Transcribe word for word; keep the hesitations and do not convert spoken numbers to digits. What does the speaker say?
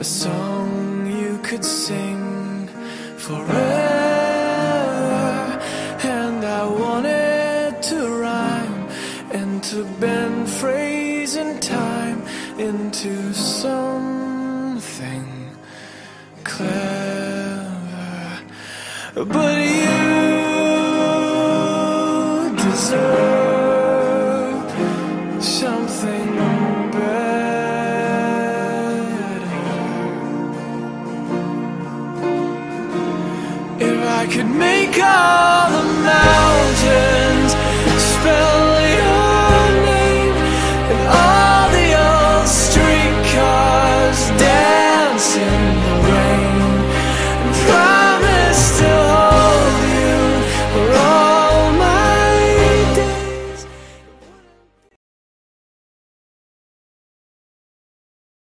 a song you could sing forever. And I wanted to rhyme and to bend phrase and time into something clever, but you